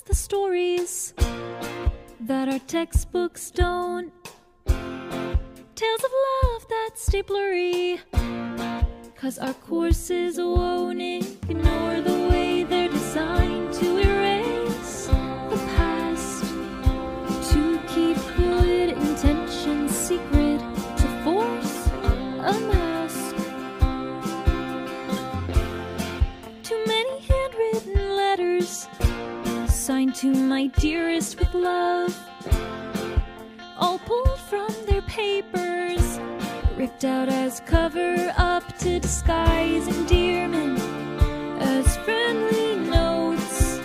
the stories that our textbooks don't. Tales of love that stay blurry, 'cause our courses won't ignore the way they're designed to erase the past, to keep good intentions secret, to force a mask. Too many handwritten letters signed to my dearest with love, all pulled from their papers, ripped out as cover-up to disguise endearment as friendly notes.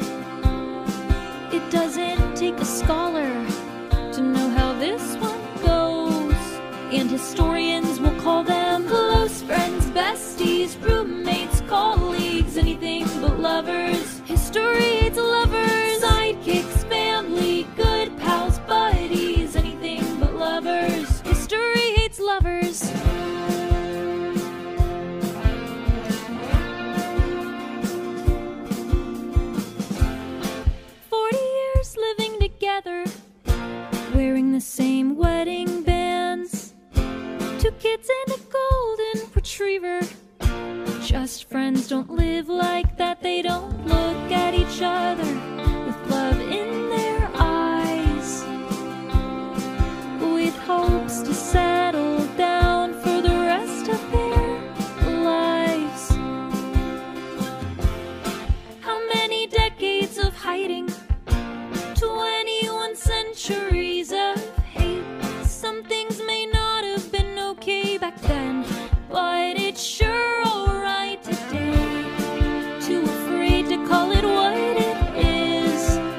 It doesn't take a scholar to know how this one goes, and historians will call them close friends, besties, roommates, colleagues, anything but lovers. History hates lovers, sidekicks, family, good pals, buddies, anything but lovers. History hates lovers. Living together, wearing the same wedding bands, 2 kids and a golden retriever. Just friends don't live like that. They don't look at each other with love in their eyes, with hopes to settle down for the rest of their lives. How many decades of hiding, 21 centuries of hate. Some things may not have been okay back then, but it's sure alright today. Too afraid to call it what it is.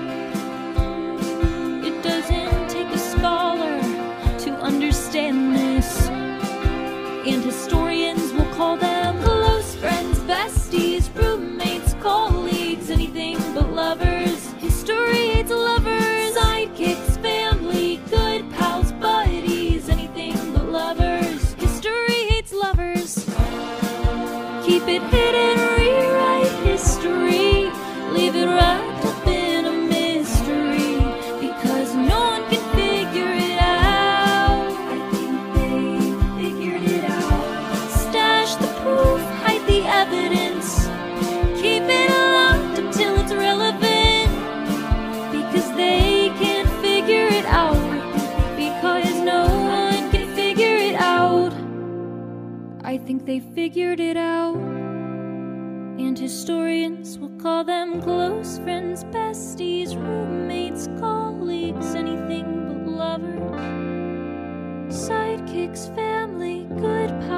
It doesn't take a scholar to understand this, and historians will call them close friends, besties, roommates, colleagues, anything but lovers. History hates lovers, sidekicks, family, good pals, buddies, anything but lovers. History hates lovers. Keep it hidden, rewrite history, leave it wrapped up in a mystery, because no one can figure it out. I think they figured it out. Stash the proof, hide the evidence, keep it locked until it's relevant, because they can't figure it out, because no one can figure it out. I think they figured it out, and historians will call them close friends, besties, roommates, colleagues, anything but lovers. Sidekicks, family, good pals.